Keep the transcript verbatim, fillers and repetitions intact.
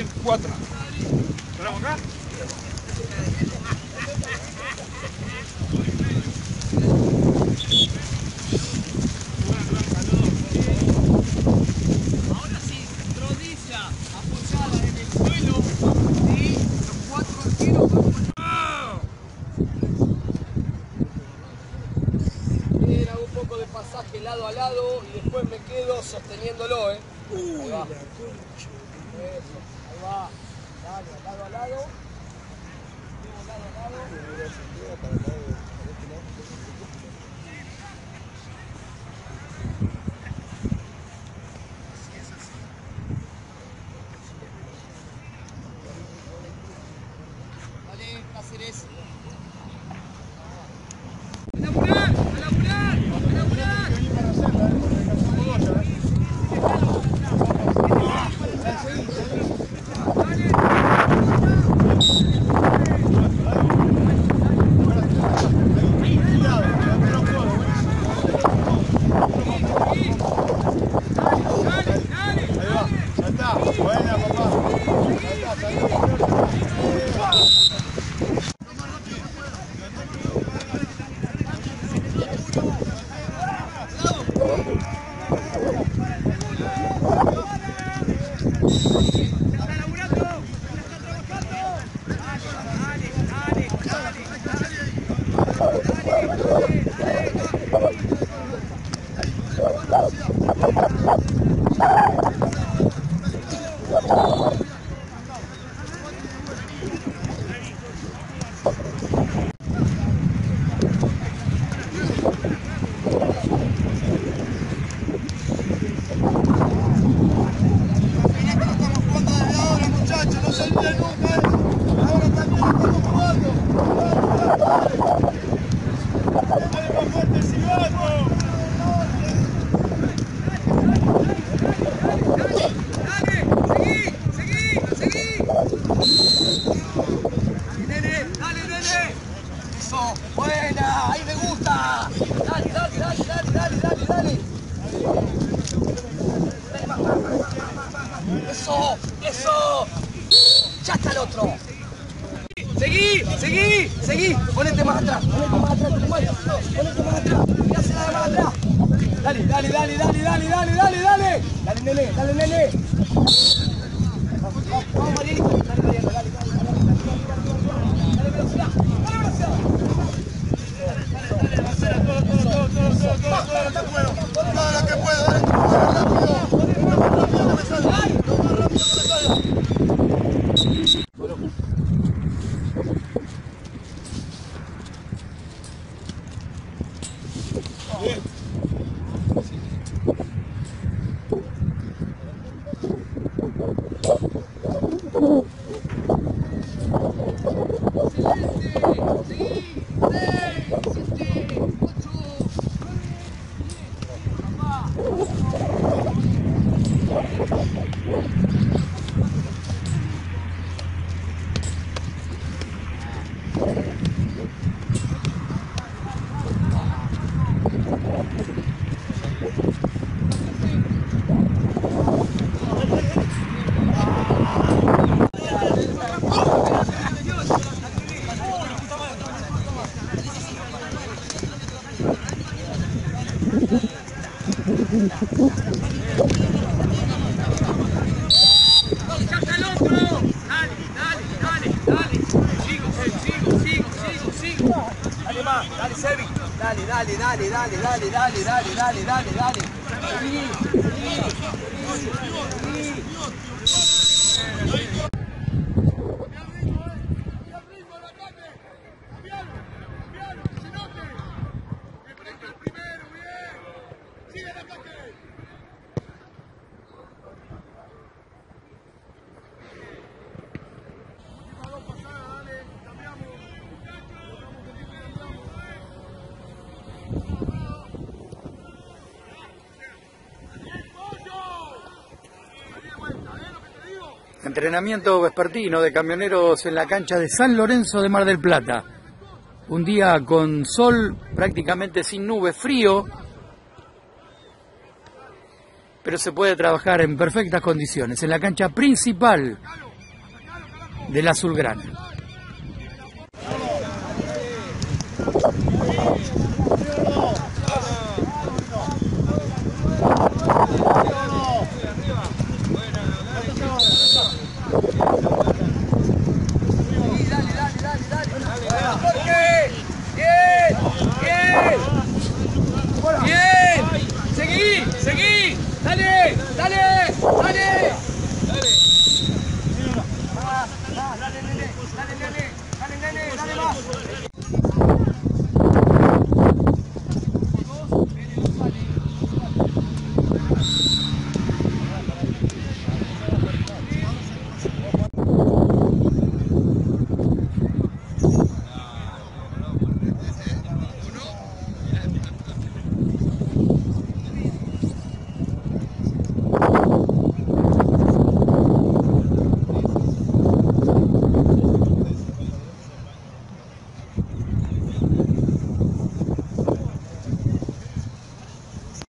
en cuatro. ¿Paramos acá? Ahora sí, rodilla apoyada en el suelo y los cuatro arqueros van. Bien, hago un poco de pasaje lado a lado y después me quedo sosteniéndolo, ¿eh? Ahí va. Eso, ahí va. Dale, lado a lado. Luego lado a lado. Dale, Cáceres. ¡A laburar! ¡A laburar! ¡A laburar! ¡Buena! ¡Ahí me gusta! ¡Dale, dale, dale, dale, dale, dale, dale! ¡Eso! ¡Eso! ¡Ya está el otro! ¡Seguí! ¡Seguí! ¡Seguí! ¡Ponete más atrás! ¡Ponete más atrás! ¡Ponete más atrás! ¡Ya se la más atrás! ¡Dale, dale, dale, dale, dale, dale, dale, dale! ¡Dale, nene! ¡Dale, nene! Vamos, vamos, vamos, Marielito. Dale, Marielito, dale, dale, dale, dale, dale, dale, velocidad. ¡Dale, velocidad! Todo lo que puedo, todo lo que puedo, dale, rápido, rápido que me salga, lo más rápido que me salga. Bien. Dale, Sebi. Dale, dale, dale, dale, dale, dale, dale, dale, dale, dale. Seguí, seguí, seguí, seguí. Entrenamiento vespertino de camioneros en la cancha de San Lorenzo de Mar del Plata. Un día con sol, prácticamente sin nubes, frío, pero se puede trabajar en perfectas condiciones. En la cancha principal del azulgrana. Seguí, dale, dale, dale. Dale, nene, dale, nene, dale, nene, dale más.